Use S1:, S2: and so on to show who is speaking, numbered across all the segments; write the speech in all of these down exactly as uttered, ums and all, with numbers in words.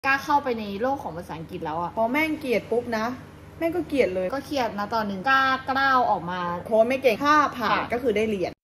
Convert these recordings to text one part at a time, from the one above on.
S1: กล้าเข้าไปในโลกของภาษาอังกฤษแล้วอะ
S2: พอแม่งเกลียดปุ๊บนะแม่งก็เกลียดเลย
S1: ก็เครียดนะตอนหนึ่งกล้ากล้าวออกมา
S2: โค้ดไม่เก่งถ้าผ่านก็คือได้เรียน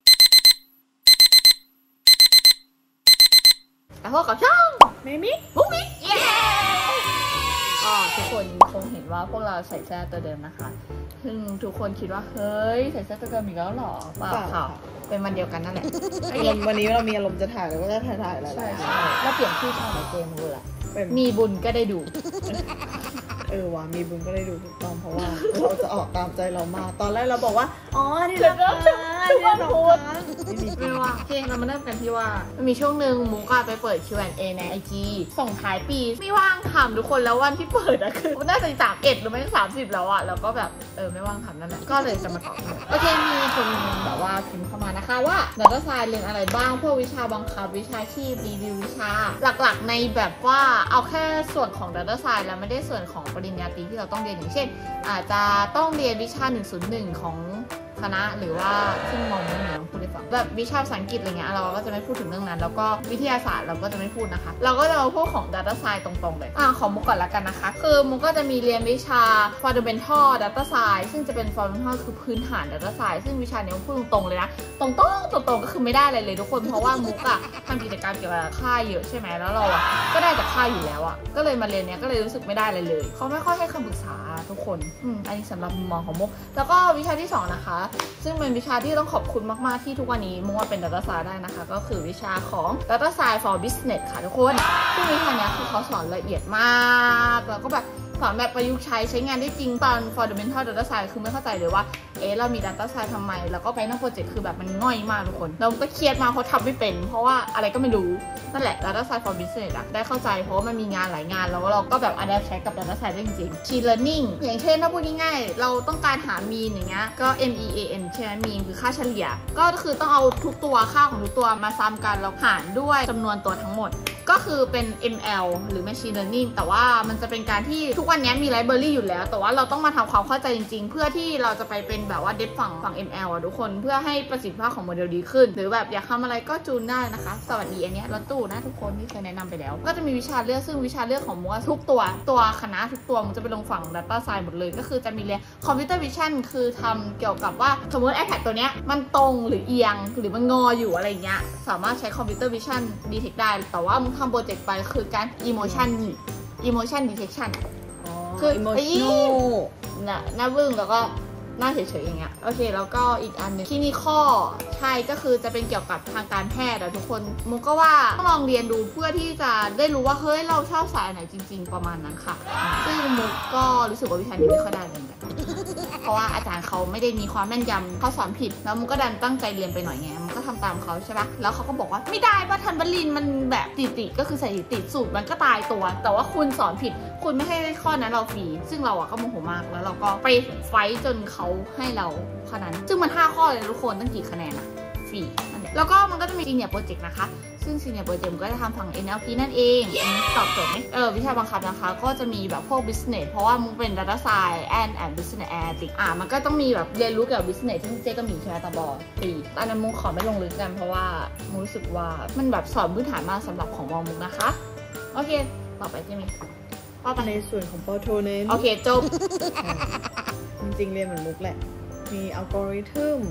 S1: แต่พวกกับช่อง
S2: เมมิ
S1: มุกมิกเย้ก็ทุกคนคงเห็นว่าพวกเราใส่เสื้อตัวเดิมนะคะซึ่งทุกคนคิดว่าเฮ้ยใส่เสื้อตัวเดิมอีกแล้วหรอเปล่าค่ะเป็นวันเดียวกันนั่นแหละ
S2: วันนี้เรามีอารมณ์จะถ่ายแล้วก็จะถ่ายถ่ายอะไร
S1: ใช่ใช่แล้วเปลี่ยนชื่อช่องในเกมดูละมีบุญก็ได้ดู
S2: เออว่ะมีบุญก็ได้ดูถูกต้องเพราะว่าเราจะออกตามใจเรามาตอนแรกเราบอกว่าอ๋อที่เรา
S1: ทุกวันพูดไม่ว่าโอเคเรามาเริ่มกันที่ว่ามันมีช่วงหนึ่งมุกไปเปิด คิว แอนด์ เอ ใน ไอ จี ส่งท้ายปีไม่ว่างทำทุกคนแล้ววันที่เปิดอะคือน่าจะสามเอ็ดหรือไม่สามสิบแล้วอะแล้วก็แบบเออไม่ว่างทำนั่นแหละก็เลยจะมาตอบโอเคมีคนแบบว่าพิมพ์เข้ามานะคะว่าดัตต้าไซน์เรียนอะไรบ้างพวกวิชาบังคับวิชาชีพรีวิววิชาหลักๆในแบบว่าเอาแค่ส่วนของดัตต้าไซน์แล้วไม่ได้ส่วนของปริญญาตรีที่เราต้องเรียนอย่างเช่นอาจจะต้องเรียนวิชาหนึ่งศูนย์หนึ่งของคณะหรือว่าซึ่งมองไม่เหมือนพูดให้ฟังแบบวิชาภาษาอังกฤษอะไรเงี้ยเราก็จะไม่พูดถึงเรื่องนั้นแล้วก็วิทยาศาสตร์เราก็จะไม่พูดนะคะเราก็จะเอาพวกของ Data Science ตรงๆเลยอ่าของมุกก่อนละกันนะคะคือมุกก็จะมีเรียนวิชา Fundamental Data Science ซึ่งจะเป็น Fundamental คือพื้นฐาน Data Science ซึ่งวิชานี้มุกพูดตรงๆเลยนะตรงๆตรงๆก็คือไม่ได้อะไรเลยทุกคนเพราะว่ามุกอะทำกิจกรรมเกี่ยวกับค่ายเยอะใช่ไหมแล้วเราอะก็ได้จากค่ายอยู่แล้วอะก็เลยมาเรียนเนี้ยก็เลยรู้สึกไม่ได้เลยเลยเขาไม่ค่อยให้คำปรึกษาทุกคนอืมอันนี้สำหรับมุมมองของมุกแล้วก็วิชาที่สองนะคะซึ่งเป็นวิชาที่ต้องขอบคุณมากๆที่ทุกวันนี้มุกว่าเป็น Data Science ได้นะคะก็คือวิชาของ Data Science for Business ค่ะทุกคนซึ่งวิชานี้คือเขาสอนละเอียดมากแล้วก็แบบสอนแบบประยุกต์ใช้ใช้งานได้จริงตอน Fundamental Data Science คือไม่เข้าใจเลยว่าเอ๊ะเรามี Data Science ทำไมแล้วก็ไปนั่งโปรเจกต์คือแบบมันง่อยมากทุกคนเราก็เครียดมาเพราะทำไม่เป็นเพราะว่าอะไรก็ไม่รู้นั่นแหละ Data Science for Business อะได้เข้าใจเพราะว่ามันมีงานหลายงานแล้วเราก็แบบ adapt ใช้กับ Data Science ได้จริงๆ Machine Learning อย่างเช่นถ้าพูดง่ายๆเราต้องการหา mean อย่างเงี้ยก็ M E A N ใช่ไหม mean คือค่าเฉลี่ยก็คือต้องเอาทุกตัวค่าของทุกตัวมาซ้ำกันแล้วหารด้วยจำนวนตัวทั้งหมดก็คือเป็น เอ็ม แอล หรือ Machine Learning แต่ว่ามันจะเป็นการที่ทุกวันนี้มี library อยู่แล้วแต่ว่าเราต้องมาทำความเข้าใจจริงๆเพื่อที่เราจะไปเป็นแบบว่า depth ฝั่งฝั่ง เอ็ม แอล อ่ะทุกคนเพื่อให้ประสิทธิภาพของโมเดลดีขึ้นหรือแบบอยากทำอะไรก็จูนได้นะคะสวัสดีอันนี้รถตู้นะทุกคนที่เคยแนะนำไปแล้วก็จะมีวิชาเลือกซึ่งวิชาเลือกของมุกทุกตัวตัวคณะทุกตัวมันจะไปลงฝั่ง Data Science หมดเลยก็คือจะมีเรียน Computer Vision คือทำเกี่ยวกับว่าสมมติ iPad ตัวเนี้ยมันตรงหรือเอียงหรือมันงออยู่อะไรเงี้ยสามารถใช้ Computer Vision detect ได้แต่ว่ามุกทำโปรเจกต์ไปคือการ emotion emotion detection คือไอ้น่ะหน้าบึ้งแล้วก็หน้าเฉยๆอย่างเงี้ยโอเคแล้วก็อีกอันนึงที่นี่ข้อใช่ก็คือจะเป็นเกี่ยวกับทางการแพทย์อะทุกคนมุกก็ว่าต้องลองเรียนดูเพื่อที่จะได้รู้ว่าเฮ้ยเราชอบสายไหนจริงๆประมาณนั้นค่ะซึ่งมุกก็รู้สึกว่าวิชานี้ไม่ค่อยได้เลยแบบเพราะว่าอาจารย์เขาไม่ได้มีความแม่นยำเขาสอนผิดแล้วมุกก็ดันตั้งใจเรียนไปหน่อยไงมุกก็ทำตามเขาใช่ปะแล้วเขาก็บอกว่าไม่ได้ว่าทันบลินมันแบบติติก็คือใส่ติสูตรมันก็ตายตัวแต่ว่าคุณสอนผิดคุณไม่ให้ข้อนั้นเราฟรีซึ่งเราอะก็โมโหมากแล้วเราก็ไปไฟจนเขาให้เราขนาดนั้นซึ่งมันห้าข้อเลยทุกคนตั้งกี่คะแนนอะฟรีนั่นแหละแล้วก็มันก็จะมี Senior Project นะคะซึ่ง Senior Project ก็จะทำฝั่ง เอ็น แอล พี นั่นเองอันนี้ตอบโจทย์ไหมเออวิชาบังคับนะคะก็จะมีแบบพวก Business เพราะว่ามึงเป็น Data Science and and Business Analytics อ่ะมันก็ต้องมีแบบเรียนรู้เกี่ยวกับ Business ซึ่งเจ๊ก็มีใช่ไหมตาบอปีอันนั้นมุกขอไม่ลงลึกกันเพราะว่ามุกรู้สึกว่ามันแบบสอนพื้นฐานมากสำหรับของมอมุกนะคะโอเคต่อไปเจ๊มี
S2: ในส่วนของปอโทเน้น
S1: โอเคจบ
S2: จริงๆเรียนเหมือนมุกแหละมีอัลกอริทึม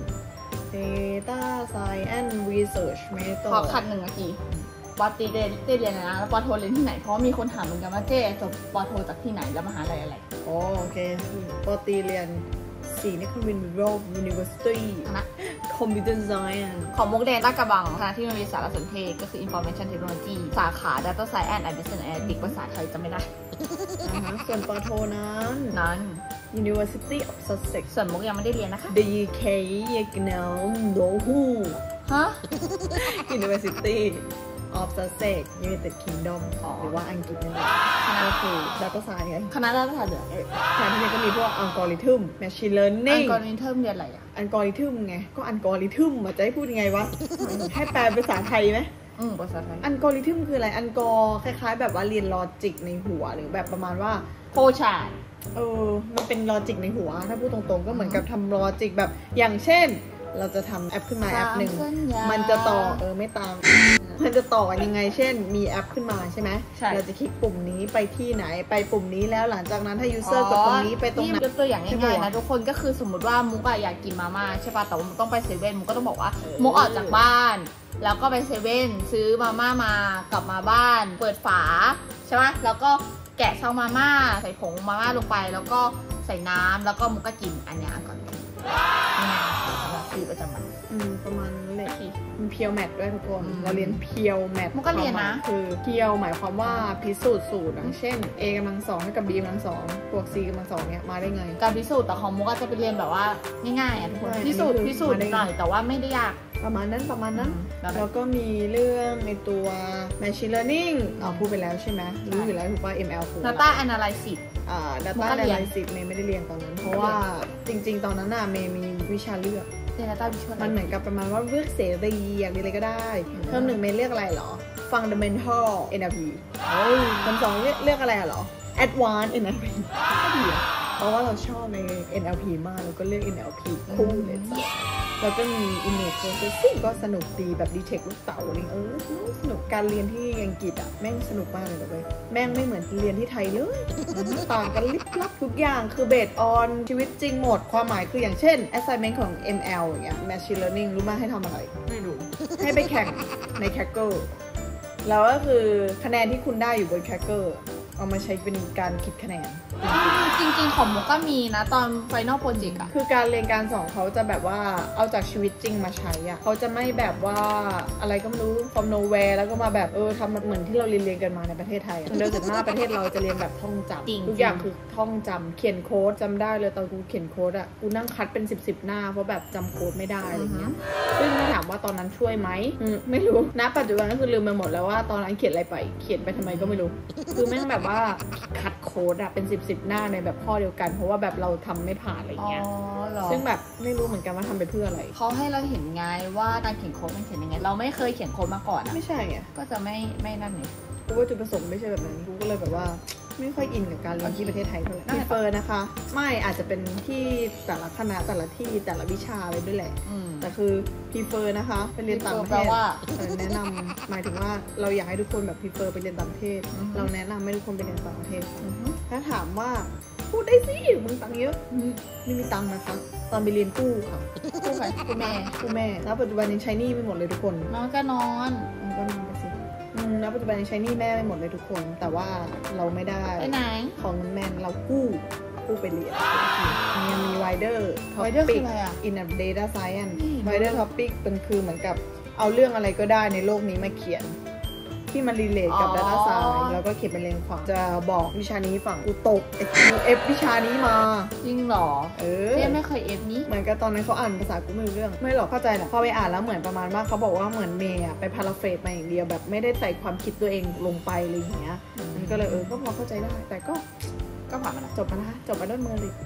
S2: Data Science and Research Method
S1: ขอคัดหนึ่งนาทีปอตีเเรียนนะแล้วปอโทเรียนที่ไหนเพราะมีคนถามเหมือนกันว่าเจ๊จบปอโทจากที่ไหนแล้วมหาลัยอะไร
S2: อ๋อโอเคปอตีเรียนสีนครินทร์วิโรจน์ University คณะ Computer Science
S1: ของมุกเดนลาดกระบังคณะที่มันมีสารสนเทศก็คือ Information Technology สาขา Data Science and Business Analytics ภาษาไทยจะไม่ได้
S2: ส่วนปอโทนั้น
S1: นั้น
S2: University of Sussex
S1: ส่วนมุกยังไม่ได้เรียนนะคะ
S2: The ยู เค No Who
S1: ฮะ
S2: University of Sussex United Kingdom หรือว่าอังกฤษนั่นเองคณะคือ Data Science ไง
S1: คณะ Data Science เดือด
S2: คณะที่นี่ก็มีพวก Algorithm Machine Learning
S1: Algorithm เรียนอะไรอะ
S2: Algorithm ไงก็ Algorithm มาจะให้พูดยังไงวะให้แปลภาษาไทยไหม
S1: อืมภาษาไทย
S2: Algorithm คืออะไร อันกอคล้ายๆแบบว่าเรียนลอจิกในหัวหรือแบบประมาณว่า
S1: โพชา
S2: เออมันเป็นลอจิกในหัวถ้าพูดตรงๆก็เหมือนกับทำลอจิกแบบอย่างเช่นเราจะทำแอปขึ้นมาแอปหนึ่งมันจะต่อเออไม่ตามมันจะต่อกันยังไงเช่นมีแอปขึ้นมาใช่ไหม
S1: ใช่
S2: เราจะคลิกปุ่มนี้ไปที่ไหนไปปุ่มนี้แล้วหลังจากนั้นถ้า user กดตรงนี้ไปตรง
S1: นี่
S2: นั้น
S1: ยกตัวอย่างง่ายๆนะทุกคนก็คือสมมติว่ามุกอะอยากกินมาม่าใช่ป่ะแต่ว่ามุกต้องไปเซเว่นมุกก็ต้องบอกว่ามุกออกจากบ้านแล้วก็ไปเซเว่นซื้อมาม่ามากลับมาบ้านเปิดฝาใช่ไหมแล้วก็แกะซองมาม่าใส่ผงมาม่าลงไปแล้วก็ใส่น้ำแล้วก็มุกก็กินอันเนี้ยก่อนชีวิตประจำวัน
S2: อืมประมาณนั้นเลย
S1: ที่
S2: มันเพียวแมทด้วยทุกคน
S1: อืม
S2: เราเรียนเพียวแมท
S1: มันก็เรียนนะ
S2: คือเพียวหมายความว่าพิสูจน์สูตรนะเช่น a กำลังสองให้กับ b กำลังสองบวก c กำลังสองเนี่ยมาได้ไง
S1: การพิสูจน์แต่ของมุกอาจจะเป็นเรียนแบบว่าง่ายๆอ่ะทุกคน
S2: ใช่
S1: พิสูจน์
S2: อันนี้คือ
S1: พิสูจน์
S2: มาได้
S1: หน่อยแต่ว่าไม่ได้ยาก
S2: ประมาณนั้นประมาณนั้น
S1: แล้ว
S2: แล้วก็มีเรื่องในตัว machine learning อ๋อพูดไปแล้วใช่ไหมรู้อยู่แล้วถูกป่ะ m l คือ
S1: Data Analysis
S2: อ่า
S1: มัน
S2: data
S1: ก็เรียน
S2: analysis เมย์ไม่ได้เรียนตอนนั้น เพราะว่าจริง ๆ ตอนนั้นน่ะเมย์มีวิชาเลือก
S1: เรียน Data Visual
S2: มันเหมือนกับประมาณว่าเลือกเสรีอยากเรียนอะไรก็ได้เทอมหนึ่งเมย์เลือกอะไรเหรอ fundamental เอ็น แอล พี
S1: โอ้ย
S2: เทอมสองเลือกเลือกอะไรเหรอ advanced เอ็น แอล พี ก็ดีอะเพราะว่าเราชอบใน เอ็น แอล พี มากเราก็เลือก เอ็น แอล พี คู่เลยจ้ะแล้วก็มี image processing ก็สนุกดีแบบ detect ลูกเต๋าอะไรเออสนุกการเรียนที่อังกฤษอ่ะแม่งสนุกมากเลยนะเว้ยแม่งไม่เหมือนเรียนที่ไทยเลยต่างกันลิบลับทุกอย่างคือ based on ชีวิตจริงหมดความหมายคืออย่างเช่น assignment ของ เอ็ม แอล อย่างเงี้ย machine learning รู้ไหมให้ทำอะไร
S1: ไม่รู้
S2: ให้ไปแข่งใน Kaggle แล้วก็คือคะแนนที่คุณได้อยู่บน Kaggle เอามาใช้เป็นการคิดคะแนน
S1: จริงๆของมุกก็มีนะตอน Final Project อะ
S2: คือการเรียนการสอนเขาจะแบบว่าเอาจากชีวิตจริงมาใช้อะเขาจะไม่แบบว่าอะไรก็ไม่รู้ from nowhere แล้วก็มาแบบเออทำเหมือนที่เราเรียนเรียนกันมาในประเทศไทยอะโดยส่วนมากประเทศเราจะเรียนแบบท่องจำทุกอย่างคือท่องจำเขียนโค้ดจำได้เลยตอนกูเขียนโค้ดอะกูนั่งคัดเป็นสิบสิบหน้าเพราะแบบจำโค้ดไม่ได้อะไรเงี้ยซึ่งถ้าถามว่าตอนนั้นช่วยไหมอืมไม่รู้ณปัจจุบันก็คือลืมไปหมดแล้วว่าตอนนั้นเขียนอะไรไปเขียนไปทำไมก็ไม่รู้คือแม่งแบบว่าคัดโค้ดอะเป็นสิบสิบหน้าในแบบข้อเดียวกันเพราะว่าแบบเราทำไม่ผ่านอะไร
S1: อ๋อ
S2: เงี้ย
S1: เหรอ
S2: ซึ่งแบบไม่รู้เหมือนกันว่าทำไปเพื่ออะไร
S1: เขาให้เราเห็นไงว่าการเขียนโค้ดมันเขียนยังไง เราไม่เคยเขียนโค้ดมาก่อนอะ
S2: ไม่ใช่อ่ะ
S1: ก็จะไม่ไม่นั่นไง
S2: กูว่าจุดประสงค์ไม่ใช่แบบนั้นกูก็เลยแบบว่าไม่ค่อยอินกับการเรียนที่ประเทศไทยเท่าไหร่ที่เฟิร์นนะคะ ไม่อาจจะเป็นที่แต่ละคณะแต่ละที่แต่ละวิชาอะไรด้วยแหละ
S1: อืม
S2: แต่คือพีเฟอร์นะคะไปเรียนต่างประเท
S1: แปล
S2: ศ
S1: ว่า
S2: เออแนะนำหมายถึงว่าเราอยากให้ทุกคนแบบพีเฟอร์ไปเรียนต่างประเทศ
S1: อือฮึ
S2: เราแนะนำให้ทุกคนไปเรียนต่างประเทศ
S1: อือฮึ
S2: ถ้าถามว่าพูดได้สิมึงตังค์เยอะอืมไม่มีตังค์นะคะ ตอนไปเรียนกู้ค่ะ
S1: คู่ใครคู่แม่
S2: กู้แม่แล้วปัจจุบันยังใช้หนี้ไม่หมดเลยทุกคน
S1: น้องก็นอน
S2: มันก็นอนไปสิอืมแล้วปัจจุบันยังใช้หนี้แม่ไม่หมดเลยทุกคน แต่ว่าเราไม่ได้
S1: ไปไหน
S2: ของเงินแมนเรากู้กู้ไปเรียนยังมี wider
S1: Wider คือ
S2: topic
S1: อะไรอะ
S2: in a data science
S1: ไม่รู้
S2: wider topic เป็นคือเหมือนกับเอาเรื่องอะไรก็ได้ในโลกนี้มาเขียน ที่มันรีเลทกับ
S1: อ๋อ
S2: data science แล้วก็เขียนเป็นเรียงความจะบอกวิชานี้ฝั่งกูตกไอ้กูเอฟวิชานี้มา
S1: จริงเหรอ
S2: เออ
S1: เรียนไม่เคยเอฟนี้
S2: เหมือนกับตอนนั้นเขาอ่านภาษากูไม่รู้เรื่องไม่หรอกเข้าใจแหละพอไปอ่านแล้วเหมือนประมาณว่าเขาบอกว่าเหมือนเมย์อะไปพาราเฟสมาอย่างเดียวแบบไม่ได้ใส่ความคิดตัวเองลงไปอะไรอย่างเงี้ยมันก็เลยเออก็พอเข้าใจได้ แต่ก็
S1: ก็ผ่านมาแล้ว
S2: จบมานะคะจบมาด้วยมือเลย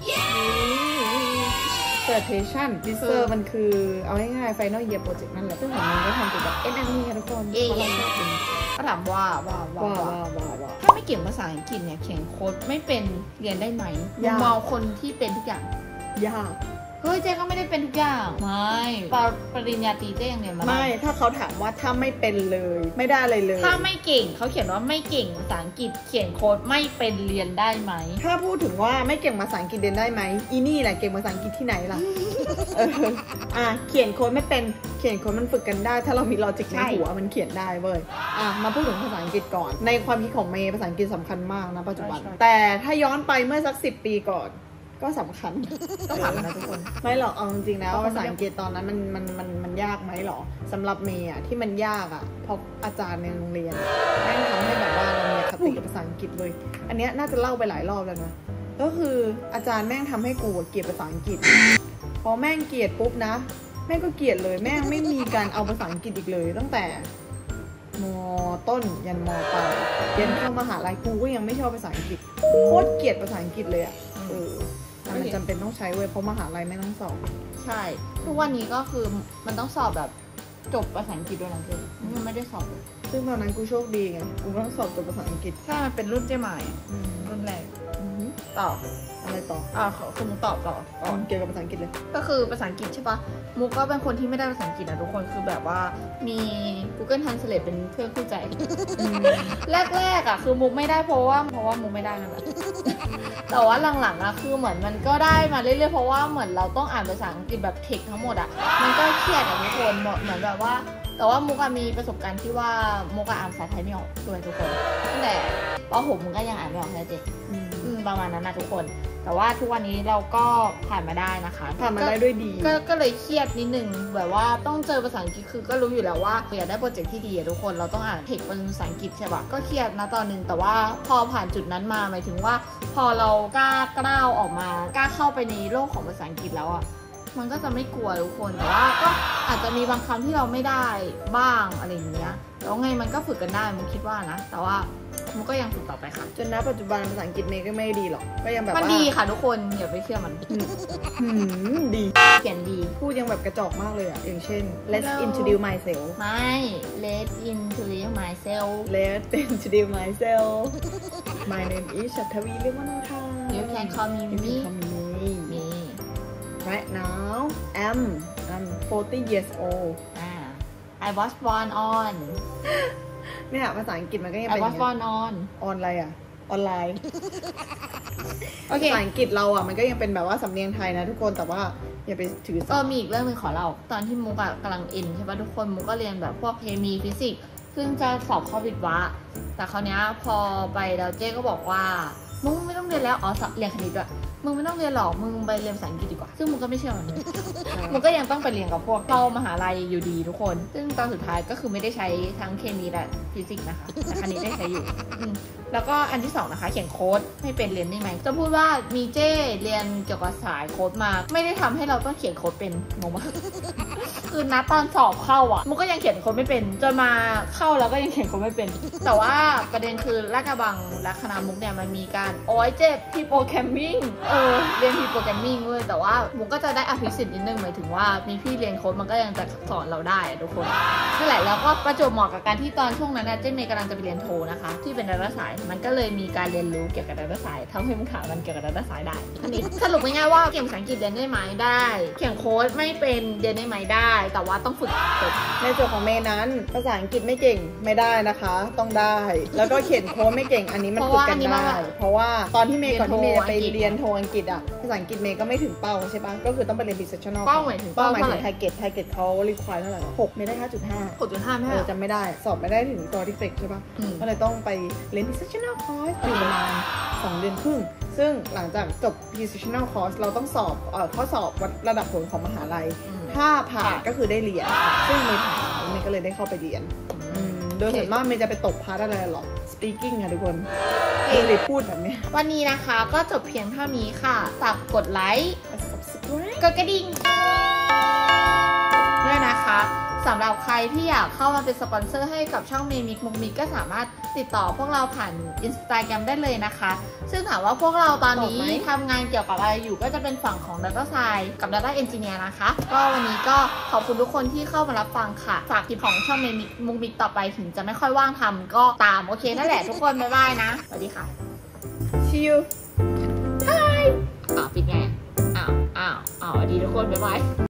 S2: dissertation disser มันคือเอาง่ายๆ final year project นั่นแหละซึ่งของมันก็ทำเป็นแบบ เอ็น แอล พี ค่ะทุกคนเพราะเราชอบเป็น
S1: ก็ถามว่าว่าว่า
S2: ว้าว
S1: ว่า
S2: ว้าวว้าวว้าว
S1: ถ้าไม่เก่งภาษาอังกฤษเนี่ยเขียนโค้ดไม่เป็นเรียนได้ไหม
S2: ยาก
S1: มองคนที่เป็นทุกอย่าง
S2: ยาก
S1: เฮ้ยเจ๊ก็ไม่ได้เป็นทุกอย่าง ไม่ปรปริญญาตรีเจ๊ยังเรียนมาด้
S2: ไม่ถ้าเขาถามว่าถ้าไม่เป็นเลยไม่ได้เลยเลย
S1: ถ้าไม่เก่งเขาเขียนว่าไม่เก่งภาษาอังกฤษเขียนโค้ดไม่เป็นเรียนได้ไหม
S2: ถ้าพูดถึงว่าไม่เก่งภาษาอังกฤษเรียนได้ไหมอีนี่แหละเก่งภาษาอังกฤษที่ไหนล่ะ เอออ่ะเขียนโค้ดไม่เป็นเขียนโค้ดมันฝึกกันได้ ถ้าเรามีลอจิกใน
S1: ใช่
S2: หัวมันเขียนได้เว้ยอ่ะมาพูดถึงภาษาอังกฤษก่อน ในความคิดของเมย์ภาษาอังกฤษสำคัญมากนะปัจจุบัน
S1: ใช่ใช่
S2: แต่ถ้าย้อนไปเมื่อสักสิบปีก่อนก็สำคัญ
S1: ต้องผ่านมาแล้วทุกคน
S2: ไม่หรอกเอาจริงๆนะ
S1: เพราะ
S2: ภาษาอังกฤษตอนนั้นมันมันมันมันยากไหมหรอสำหรับเมย์อะที่มันยากอะเพราะอาจารย์ในโรงเรียนแม่งทำให้แบบว่าเรามีอคติกับภาษาอังกฤษเลย อันเนี้ยน่าจะเล่าไปหลายรอบแล้วนะก็คืออาจารย์แม่งทำให้กูเกลียดภาษาอังกฤษพอแม่งเกลียดปุ๊บนะแม่งก็เกลียดเลยแม่งไม่มีการเอาภาษาอังกฤษอีกเลย ตั้งแต่มต้นยันมปลายเรียนเข้ามหาลัยกูก็ยังไม่ชอบภาษาอังกฤษโคตรเกลียดภาษาอังกฤษเลยอะเออแต่มันจำเป็นต้องใช้เว้ยเพราะมหาลัยไม่ต้องสอบ
S1: ใช่ทุกวันนี้ก็คือมันต้องสอบแบบจบภาษาอังกฤษด้วยนะเจ๊มันไม่ได้สอบเลย
S2: ซึ่งตอนนั้นกูโชคดีไง กูต้องสอบจบภาษาอังกฤษ
S1: ถ้ามันเป็นรุ่นเจ๊ใหม่รุ่นแรก
S2: อือหือ
S1: ต่อ
S2: อะไรต่อ
S1: อ่าคือมุกตอบต่อ
S2: ก่อนเกี่ยวกับภาษาอังกฤษเลย
S1: ก็คือภาษาอังกฤษใช่ปะมุกก็เป็นคนที่ไม่ได้ภาษาอังกฤษนะทุกคนคือแบบว่ามี Google Translate เป็นเพื่อนคู่ใจแรกๆอ่ะคือมุกไม่ได้เพราะว่าเพราะว่ามุกไม่ได้นั่นแหละแต่ว่าหลังๆอ่ะคือเหมือนมันก็ได้มาเรื่อยๆเพราะว่าเหมือนเราต้องอ่านภาษาอังกฤษแบบเทคทั้งหมดอ่ะมันก็เครียดอ่ะทุกคนเหมือนแบบว่าแต่ว่ามุกมีประสบการณ์ที่ว่ามุกอ่านภาษาไทยไม่ออกด้วยทุกคนตั้งแต่ป หกมุกก็ยังอ่านไม่ออกเลยเจ๊ประมาณนั้นนะทุกคนแต่ว่าทุกวันนี้เราก็ผ่านมาได้นะคะ
S2: ผ่านมาได้ด้วยดี
S1: ก็ก็เลยเครียดนิดนึงแบบว่าต้องเจอภาษาอังกฤษคือก็รู้อยู่แล้วว่าอยากได้โปรเจกต์ที่ดีทุกคนเราต้องอ่านเทคเป็นภาษาอังกฤษใช่ปะก็เครียดนะตอนนึงแต่ว่าพอผ่านจุดนั้นมาหมายถึงว่าพอเรากล้ากล้าออกมากล้าเข้าไปในโลกของภาษาอังกฤษแล้วอะมันก็จะไม่กลัวทุกคนแต่ว่าก็อาจจะมีบางคำที่เราไม่ได้บ้างอะไรอย่างเงี้ยแล้วไงมันก็ฝึกกันได้มุกคิดว่านะแต่ว่ามุกก็ยังฝึกต่อไปค่ะ
S2: จนณปัจจุบันภาษาอังกฤษเมย์ก็ไม่ดีหรอกก็ยังแบบ
S1: มันดีค่ะทุกคนอย่าไปเชื่อมัน
S2: ดี
S1: เขียนดี
S2: พูดยังแบบกระจอกมากเลยอ่ะอย่างเช่น let's introduce myself
S1: ไม่ let's introduce myself
S2: let's introduce myself my name is ชัทวีเรียกว่าน้องค่ะ
S1: you can call me me
S2: me right now I'm I'm forty years old
S1: I was born on
S2: เนี่ยภาษาอังกฤษมันก็ยัง
S1: เป็น
S2: I
S1: was born on
S2: ออนอะไรอ่ะออนไลน์โอเคภาษาอังกฤษเราอ่ะมันก็ยังเป็นแบบว่าสำเนียงไทยนะทุกคนแต่ว่าอย่าไปถือสา
S1: ก็มีอีกเรื่องหนึ่งขอเราตอนที่มุกกำลังเอ็นใช่ป่ะทุกคนมุกก็เรียนแบบพวกเคมีฟิสิกส์ซึ่งจะสอบข้อวิทย์วะแต่คราวนี้พอไปแล้วเจ๊ก็บอกว่ามึงไม่ต้องเรียนแล้วอ๋อเรียนคณิตด้วยมึงไม่ต้องเรียนหรอกมึงไปเรียนภาษาอังกฤษดีกว่าซึ่งมึงก็ไม่เชื่อมันมึงก็ยังต้องไปเรียนกับพวกเข้ามหาลัยอยู่ดีทุกคนซึ่งตอนสุดท้ายก็คือไม่ได้ใช้ทั้งเคมีและฟิสิกส์นะคะแต่คณิตได้ใช้อยู่แล้วก็อันที่สองนะคะเขียนโค้ดให้เป็นเรียนได้ไหมจะพูดว่ามีเจ้เรียนเกี่ยวกับสายโค้ดมาไม่ได้ทำให้เราต้องเขียนโค้ดเป็นงงมากคือณตอนสอบเข้าอ่ะมุกก็ยังเขียนโค้ดไม่เป็นจนมาเข้าแล้วก็ยังเขียนโค้ดไม่เป็นแต่ว่าประเด็นคือลาดกระบังและคณะมุกเนี่ยมันมีการโอ้ยเจ็บที่โปรแกรมมิ่งเออเรียนพีโปรแกรมมิ่งเลยแต่ว่ามุกก็จะได้อภิสิทธิ์นิดนึงหมายถึงว่ามีพี่เรียนโค้ดมันก็ยังจะสอนเราได้ทุกคนนั่นแหละแล้วก็ประจวบเหมาะกับการที่ตอนช่วงนั้นเจนเมย์กำลังจะไปเรียนโทนะคะที่เป็นดาราศาสตร์มันก็เลยมีการเรียนรู้เกี่ยวกับดาราศาสตร์ทำให้มุกถามมันเกี่ยวกับดาราศาสตร์ได้อันนี้สรุปง่ายๆว่าเขียนภาษาอังกฤษเรียนได้ไหมได้เขียนโค้ดไม่เป็นเรียนได้ไหมได้แต่ว่าต้องฝึกฝึก
S2: ในส่วนของเมย์นั้นภาษาอังกฤษไม่เก่งไม่ได้นะคะต้องได้แล้วก็เขียนโค้ดไม่เก่งอันนี้มันฝึกกันได้เพราะว่าตอนที่เมย์ก่อนที่เมย์จะไปเรียนโทอังกฤษอ่ะภาษาอังกฤษเมย์ก็ไม่ถึงเป้าใช่ปะก็คือต้องไปเรียน professional
S1: เป้าหมายถึง
S2: เป้าหมายถึงไทเก็ตไทเก็ตเขา require เท่าไหร่หกเมย์ได้ ห้าจุดห้า
S1: หกจุดห้า ไม่ใช่
S2: จำไม่ได้สอบไม่ได้ถึงตัวที่เฟกใช่ปะก็เลยต้องไปเรียน professional course อยู่ประมาณสองเดือนครึ่งซึ่งหลังจากจบ professional course เราต้องสอบเอ่อข้อสอบวัดระดับผลของมหาลัยถ้าผ่านก็คือได้เรียนซึ่งเมย์ผ่านเมย์ก็เลยได้เข้าไปเรียนโดยส่วนมากเมย์จะไปตกพาร์ทอะไรหรอ speaking อะทุกคนเองเลยพูดแบบนี้
S1: วันนี้นะคะก็จบเพียงเท่านี้ค่ะฝากกดไลค์กดกระดิ่งด้วยนะคะสำหรับใครที่อยากเข้ามาเป็นสปอนเซอร์ให้กับช่องเมมิกมุกมิกก็สามารถติดต่อพวกเราผ่าน Instagram ได้เลยนะคะซึ่งถามว่าพวกเราตอนนี้ทำงานเกี่ยวกับอะไรอยู่ก็จะเป็นฝั่งของ Data Science กับ Data Engineer นะคะก็วันนี้ก็ขอบคุณทุกคนที่เข้ามารับฟังค่ะฝากคลิปของช่องเมมิกมุกมิกต่อไปถึงจะไม่ค่อยว่างทำก็ตามโอเคนั่นแหละทุกคนบ๊ายบายนะสวัสดีค่ะ
S2: See you
S1: Bye อ้าวปิดไงอ้าวอ้าวอ้าวสวัสดีทุกคนบ๊ายบาย